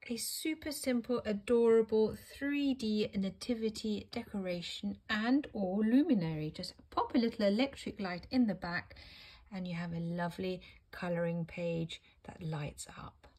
a super simple, adorable 3D nativity decoration and or luminary. Just pop a little electric light in the back and you have a lovely colouring page that lights up.